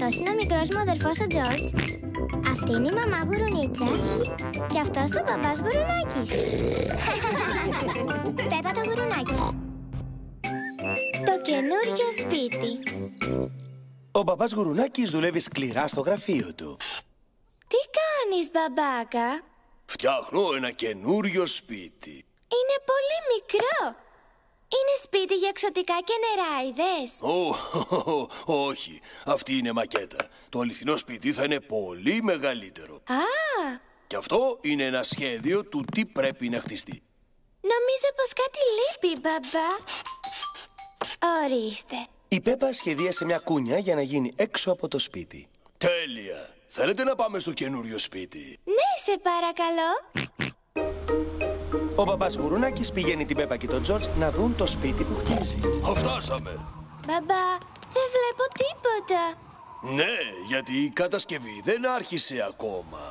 Αυτός είναι ο μικρός μου αδερφός ο Τζορτζ. Αυτή είναι η μαμά Γουρουνίτσα. Και αυτός ο μπαμπάς Γουρουνάκης. Πέπα το γουρουνάκι. Το καινούριο σπίτι. Ο μπαμπάς Γουρουνάκης δουλεύει σκληρά στο γραφείο του. Τι κάνεις, μπαμπάκα? Φτιάχνω ένα καινούριο σπίτι. Είναι πολύ μικρό. Είναι σπίτι για εξωτικά και νεράιδες. Όχι. Αυτή είναι μακέτα. Το αληθινό σπίτι θα είναι πολύ μεγαλύτερο. Α! Και αυτό είναι ένα σχέδιο του τι πρέπει να χτιστεί. Νομίζω πως κάτι λείπει, μπαμπά. Ορίστε. Η Πέπα σχεδίασε μια κούνια για να γίνει έξω από το σπίτι. Τέλεια. Θέλετε να πάμε στο καινούριο σπίτι? Ναι, σε παρακαλώ. Ο μπαμπάς Γουρουνάκης πηγαίνει την Πέπα και τον Τζορτζ να δουν το σπίτι που χτίζει. Φτάσαμε. Μπαμπά, δεν βλέπω τίποτα. Ναι, γιατί η κατασκευή δεν άρχισε ακόμα.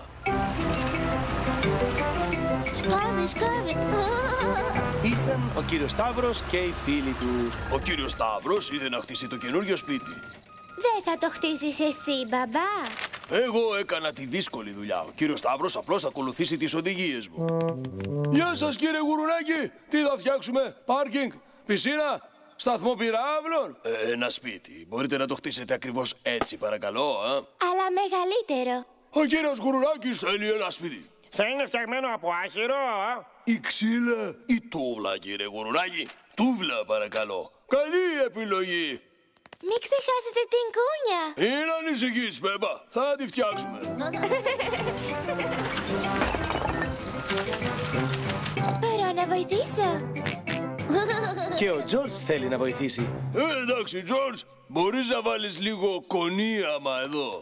Σκάβει, σκάβει. Ήρθαν ο κύριος Σταύρος και οι φίλοι του. Ο κύριος Σταύρος ήρθε να χτίσει το καινούριο σπίτι. Δεν θα το χτίσεις εσύ, μπαμπά. Εγώ έκανα τη δύσκολη δουλειά. Ο κύριος Σταύρος απλώς θα ακολουθήσει τις οδηγίες μου. Γεια σας, κύριε Γουρουνάκη. Τι θα φτιάξουμε? Πάρκινγκ, πισίνα, σταθμό πυράβλων? Ένα σπίτι. Μπορείτε να το χτίσετε ακριβώς έτσι, παρακαλώ, Αλλά μεγαλύτερο. Ο κύριος Γουρουνάκης θέλει ένα σπίτι. Θα είναι φτιαγμένο από άχυρο, Η ξύλα ή τούβλα, κύριε Γουρουνάκη? Τούβλα, παρακαλώ. Καλή επιλογή. Μην ξεχάσετε την κούνια. Μην ανησυχείς, Πέπα. Θα τη φτιάξουμε. Μπορώ να βοηθήσω? Και ο Τζορτζ θέλει να βοηθήσει. Εντάξει, Τζορτζ. Μπορείς να βάλεις λίγο κονίαμα εδώ?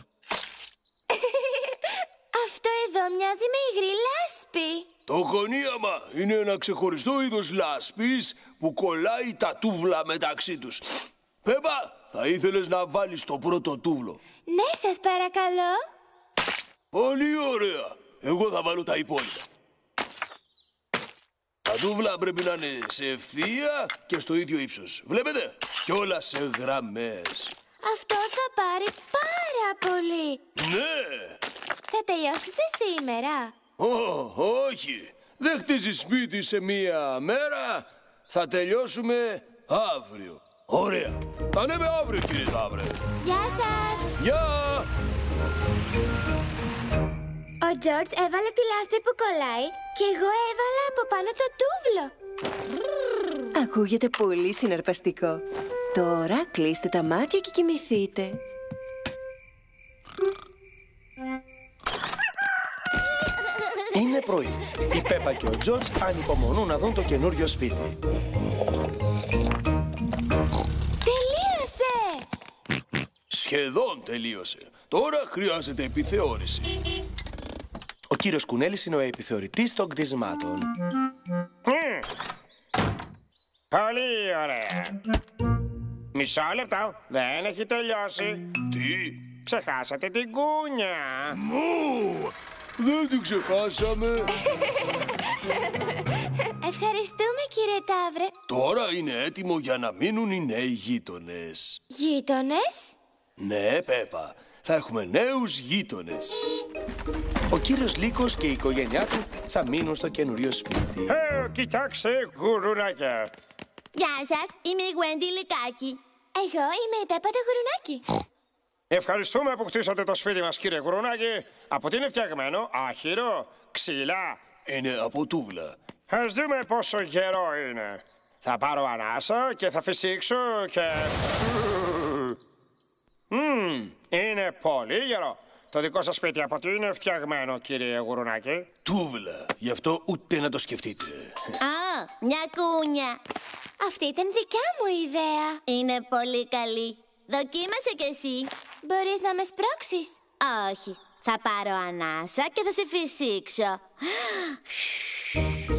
Αυτό εδώ μοιάζει με υγρή λάσπη. Το κονίαμα είναι ένα ξεχωριστό είδος λάσπης που κολλάει τα τούβλα μεταξύ τους. Πέπα, θα ήθελες να βάλεις το πρώτο τούβλο? Ναι, σας παρακαλώ. Πολύ ωραία. Εγώ θα βάλω τα υπόλοιπα. Τα τούβλα πρέπει να είναι σε ευθεία και στο ίδιο ύψος. Βλέπετε? Και όλα σε γραμμές. Αυτό θα πάρει πάρα πολύ. Ναι. Θα τελειώσετε σήμερα? Όχι. Δεν χτίζεις σπίτι σε μία μέρα. Θα τελειώσουμε αύριο. Ωραία. Θα ανέβε αύριο, κύριε Σταύρε. Γεια σας. Γεια. Ο Τζορτζ έβαλε τη λάσπη που κολλάει και εγώ έβαλα από πάνω το τούβλο. Ακούγεται πολύ συναρπαστικό. Τώρα κλείστε τα μάτια και κοιμηθείτε. Είναι πρωί. Η Πέπα και ο Τζορτζ ανυπομονούν να δουν το καινούριο σπίτι. Τελείωσε! Σχεδόν τελείωσε. Τώρα χρειάζεται επιθεώρηση. Ο κύριος Κουνέλης είναι ο επιθεωρητής των κτισμάτων. Πολύ ωραία. Μισό λεπτό, δεν έχει τελειώσει. Τι? Ξεχάσατε την κούνια. Δεν την ξεχάσαμε. Ευχαριστούμε, κύριε Ταύρε. Τώρα είναι έτοιμο για να μείνουν οι νέοι γείτονες. Γείτονες? Ναι, Πέπα. Θα έχουμε νέους γείτονες. Ο κύριος Λύκος και η οικογένειά του θα μείνουν στο καινούριο σπίτι. Κοιτάξτε, γουρουνάκια. Γεια σας, είμαι η Γουέντι Λυκάκη. Εγώ είμαι η Πέπα το Γουρουνάκι. Ευχαριστούμε που χτίσατε το σπίτι μας, κύριε Γουρουνάκη. Από τι είναι φτιαγμένο? Άχυρο, ξύλα? Είναι από τούβλα. Ας δούμε πόσο γερό είναι. Θα πάρω ανάσα και θα φυσήξω και... είναι πολύ γερό. Το δικό σας σπίτι από τι είναι φτιαγμένο, κύριε Γουρουνάκη? Τούβλα. Γι' αυτό ούτε να το σκεφτείτε. Α, μια κούνια. Αυτή ήταν δικιά μου ιδέα. Είναι πολύ καλή. Δοκίμασε κι εσύ. Μπορείς να με σπρώξεις? Όχι. Θα πάρω ανάσα και θα σε φυσήξω.